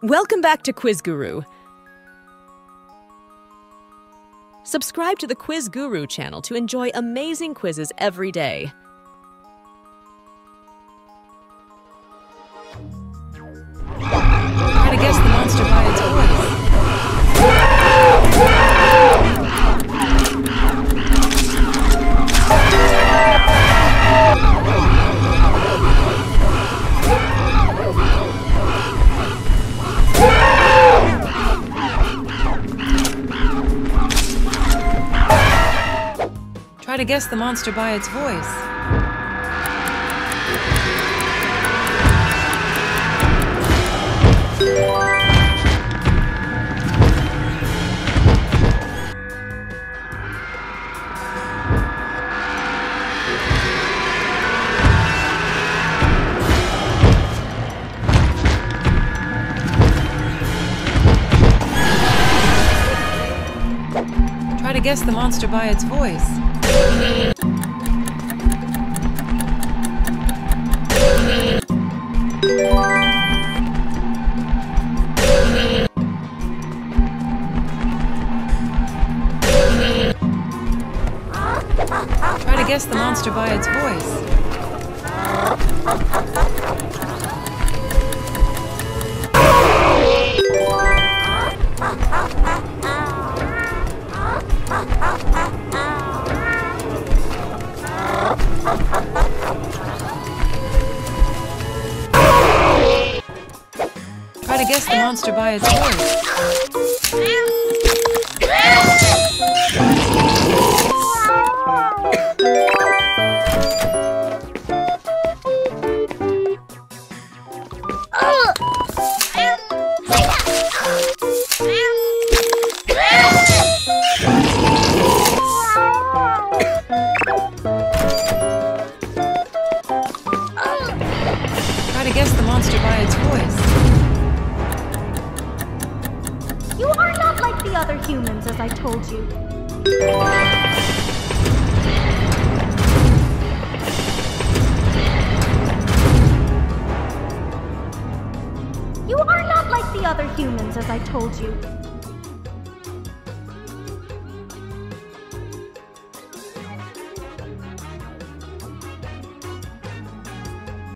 Welcome back to Quiz Guru. Subscribe to the Quiz Guru channel to enjoy amazing quizzes every day. Try to guess the monster by its voice. Try to guess the monster by its voice. Try to guess the monster by its voice. Try to guess the monster by its voice. Try to guess the monster by its voice. Try to guess the monster by its voice. You are not like the other humans, as I told you. You are not like the other humans, as I told you.